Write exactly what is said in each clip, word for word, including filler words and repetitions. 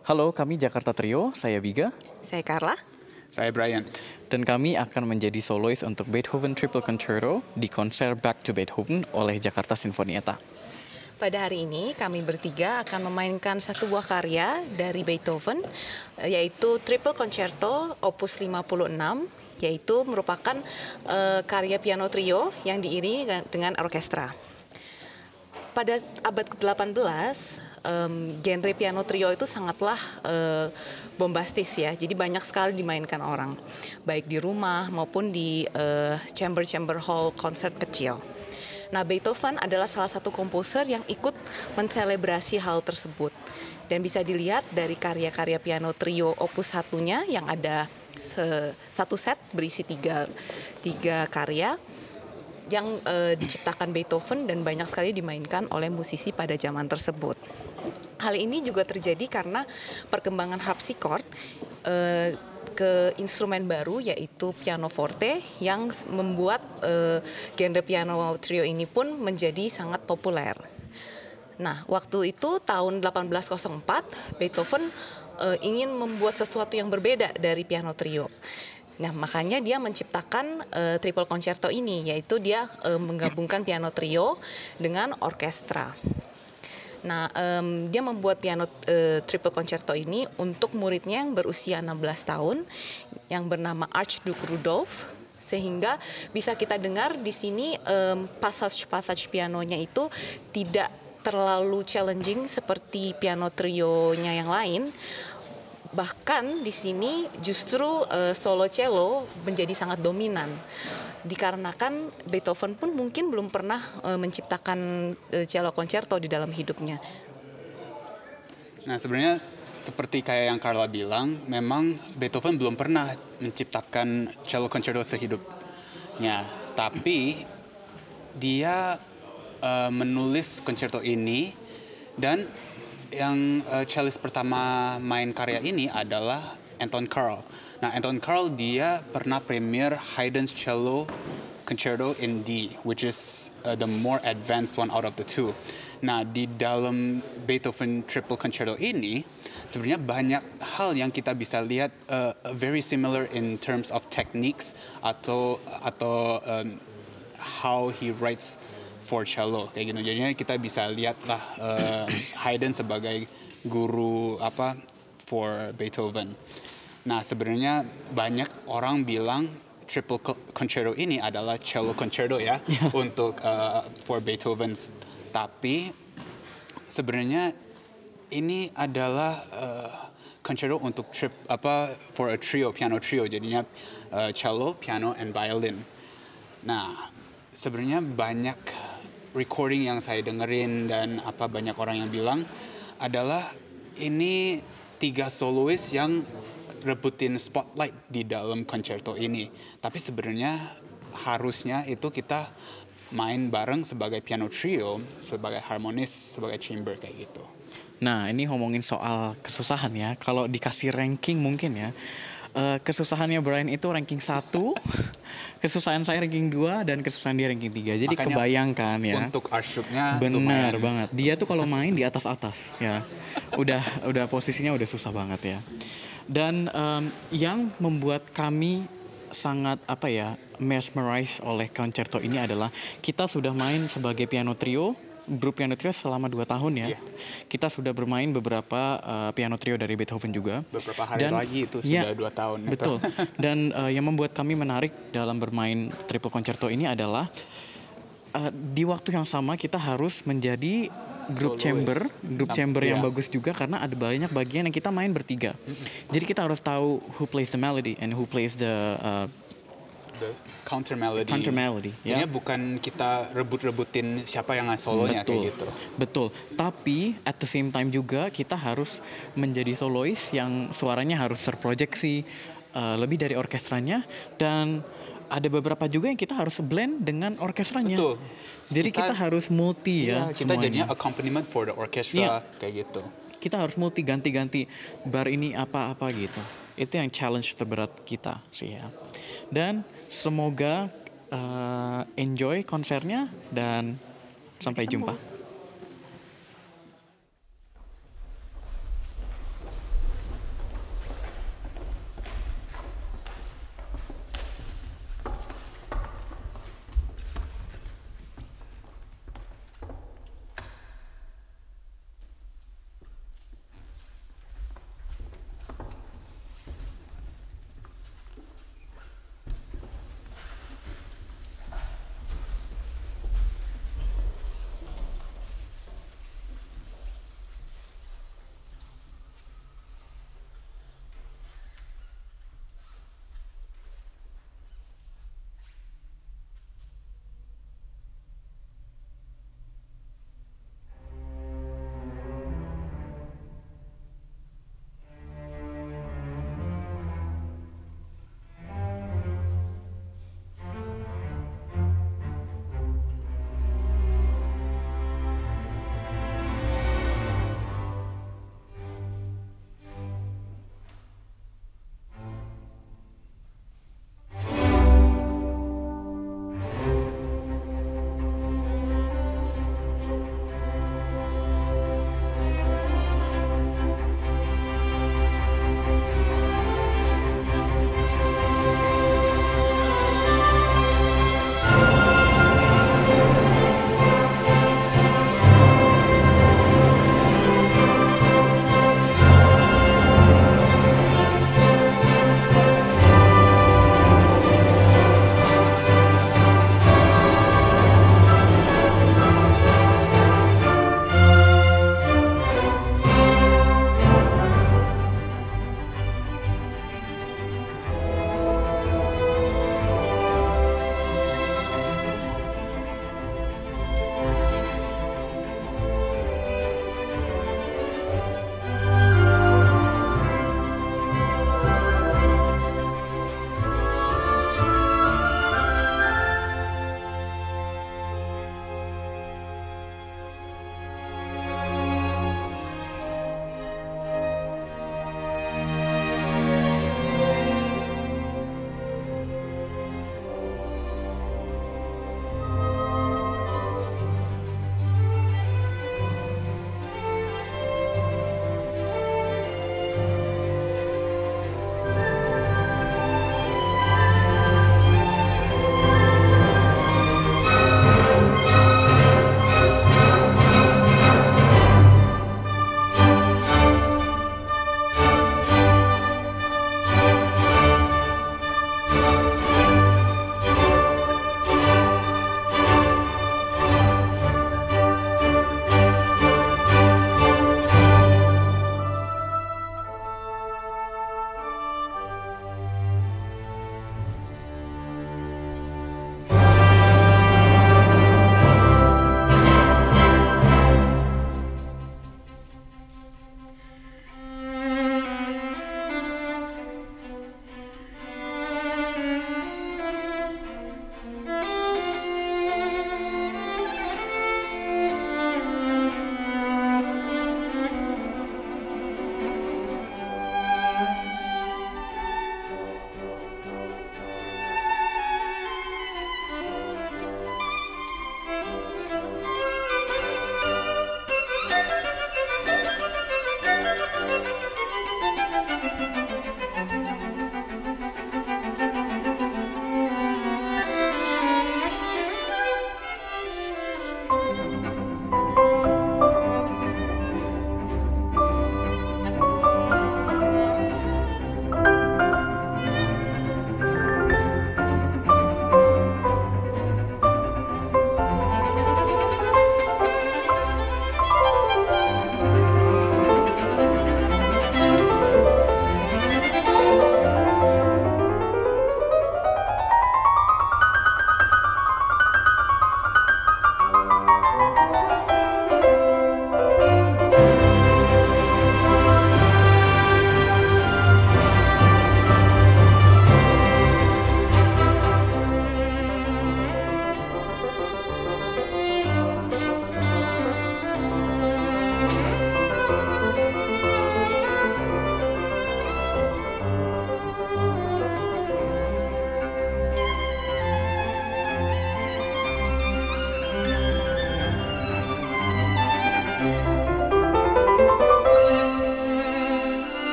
Halo, kami Jakarta Trio, saya Biga. Saya Carla. Saya Bryant. Dan kami akan menjadi solois untuk Beethoven Triple Concerto di konser Back to Beethoven oleh Jakarta Sinfonietta. Pada hari ini kami bertiga akan memainkan satu buah karya dari Beethoven, yaitu Triple Concerto Opus lima puluh enam, yaitu merupakan uh, karya piano trio yang diiringi dengan orkestra. Pada abad ke delapan belas, um, genre piano trio itu sangatlah uh, bombastis ya. Jadi banyak sekali dimainkan orang, baik di rumah maupun di uh, chamber-chamber hall konser kecil. Nah, Beethoven adalah salah satu komposer yang ikut menselebrasi hal tersebut. Dan bisa dilihat dari karya-karya piano trio opus satunya yang ada se satu set berisi tiga, tiga karya yang uh, diciptakan Beethoven dan banyak sekali dimainkan oleh musisi pada zaman tersebut. Hal ini juga terjadi karena perkembangan harpsichord uh, ke instrumen baru yaitu pianoforte yang membuat uh, genre piano trio ini pun menjadi sangat populer. Nah, waktu itu tahun delapan belas nol empat Beethoven uh, ingin membuat sesuatu yang berbeda dari piano trio. Nah, makanya dia menciptakan uh, Triple Concerto ini, yaitu dia uh, menggabungkan piano trio dengan orkestra. Nah, um, dia membuat piano uh, Triple Concerto ini untuk muridnya yang berusia enam belas tahun, yang bernama Archduke Rudolf, sehingga bisa kita dengar di sini um, passage-passage pianonya itu tidak terlalu challenging seperti piano trionya yang lain. Bahkan di sini justru uh, solo cello menjadi sangat dominan. Dikarenakan Beethoven pun mungkin belum pernah uh, menciptakan uh, cello concerto di dalam hidupnya. Nah, sebenarnya seperti kayak yang Carla bilang, memang Beethoven belum pernah menciptakan cello concerto sehidupnya. Tapi dia uh, menulis concerto ini, dan yang uh, cellist pertama main karya ini adalah Anton Karl. Nah, Anton Karl dia pernah premier Haydn's Cello Concerto in D, which is uh, the more advanced one out of the two. Nah, di dalam Beethoven Triple Concerto ini sebenarnya banyak hal yang kita bisa lihat uh, very similar in terms of techniques atau atau um, how he writes for cello kayak gitu. Jadinya kita bisa lihatlah uh, Haydn sebagai guru apa for Beethoven. Nah, sebenarnya banyak orang bilang Triple Concerto ini adalah cello concerto ya untuk uh, for Beethoven. Tapi sebenarnya ini adalah uh, concerto untuk trip apa for a trio, piano trio. Jadinya uh, cello, piano and violin. Nah, sebenarnya banyak recording yang saya dengerin dan apa banyak orang yang bilang adalah ini tiga solois yang rebutin spotlight di dalam concerto ini. Tapi sebenarnya harusnya itu kita main bareng sebagai piano trio, sebagai harmonis, sebagai chamber kayak gitu. Nah, ini ngomongin soal kesusahan ya. Kalau dikasih ranking mungkin ya, uh, kesusahannya Brian itu ranking satu, kesusahan saya ranking dua, dan kesusahan dia ranking tiga. Jadi makanya kebayangkan ya. Untuk Archduke-nya benar banget. Dia tuh kalau main di atas-atas ya. Udah udah posisinya udah susah banget ya. Dan um, yang membuat kami sangat apa ya mesmerize oleh concerto ini adalah kita sudah main sebagai piano trio, grup piano trio selama dua tahun ya. Yeah. Kita sudah bermain beberapa uh, piano trio dari Beethoven juga. Beberapa hari dan, lagi itu ya, sudah dua tahun. Betul. Dan uh, yang membuat kami menarik dalam bermain triple concerto ini adalah uh, di waktu yang sama kita harus menjadi grup Soloist. chamber, grup Sam, chamber yang yeah. bagus juga karena ada banyak bagian yang kita main bertiga. Mm-hmm. Jadi kita harus tahu who plays the melody and who plays the uh, the counter melody. Counter melody. Jadinya ya. bukan kita rebut-rebutin siapa yang solonya Betul. kayak gitu. Betul. Tapi at the same time juga kita harus menjadi solois yang suaranya harus terproyeksi uh, lebih dari orkestranya, dan ada beberapa juga yang kita harus blend dengan orkestranya. Betul. Jadi kita, kita harus multi iya, ya kita semuanya. jadinya accompaniment for the orchestra yeah. kayak gitu. Kita harus multi, ganti-ganti bar ini apa-apa gitu. Itu yang challenge terberat kita sih ya. Dan semoga uh, enjoy konsernya dan sampai jumpa.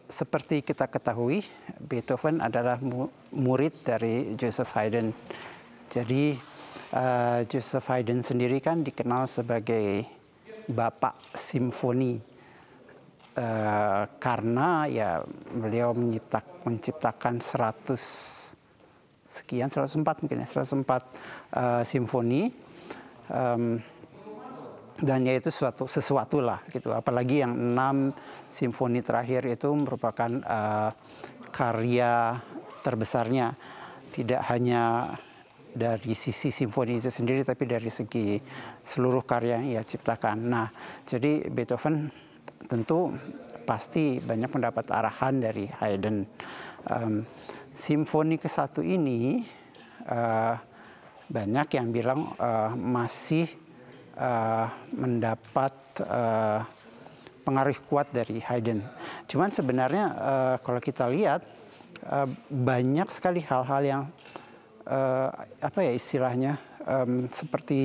seperti kita ketahui, Beethoven adalah mu murid dari Joseph Haydn. Jadi uh, Joseph Haydn sendiri kan dikenal sebagai bapak simfoni uh, karena ya beliau menciptak, menciptakan seratus sekian, seratus empat mungkin ya, seratus empat uh, simfoni. Um, Dan ya itu sesuatu sesuatu lah gitu. Apalagi yang enam simfoni terakhir itu merupakan uh, karya terbesarnya, tidak hanya dari sisi simfoni itu sendiri, tapi dari segi seluruh karya yang ia ciptakan. Nah, jadi Beethoven tentu pasti banyak mendapat arahan dari Haydn. Um, simfoni ke satu ini uh, banyak yang bilang uh, masih Uh, mendapat uh, pengaruh kuat dari Haydn. Cuman sebenarnya uh, kalau kita lihat uh, banyak sekali hal-hal yang uh, apa ya istilahnya um, seperti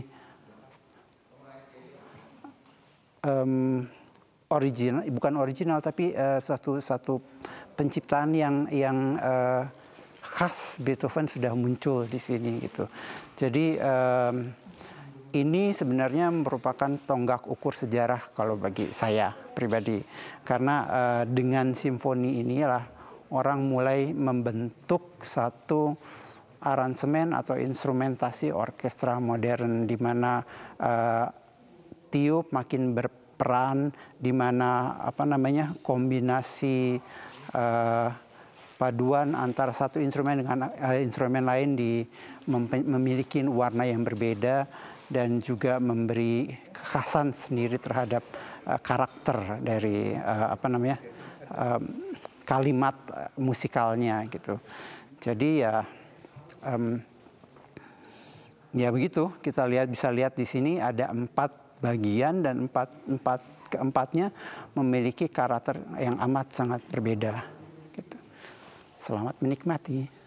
um, original, bukan original tapi uh, satu satu penciptaan yang yang uh, khas Beethoven sudah muncul di sini gitu. Jadi um, ini sebenarnya merupakan tonggak ukur sejarah kalau bagi saya pribadi. Karena uh, dengan simfoni inilah orang mulai membentuk satu aransemen atau instrumentasi orkestra modern di mana uh, tiup makin berperan, di mana apa namanya kombinasi uh, paduan antara satu instrumen dengan uh, instrumen lain di memiliki warna yang berbeda dan juga memberi kekhasan sendiri terhadap uh, karakter dari uh, apa namanya um, kalimat musikalnya gitu. Jadi ya um, ya begitu, kita lihat bisa lihat di sini ada empat bagian dan empat empat keempatnya memiliki karakter yang amat sangat berbeda. Gitu. Selamat menikmati.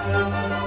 Thank you.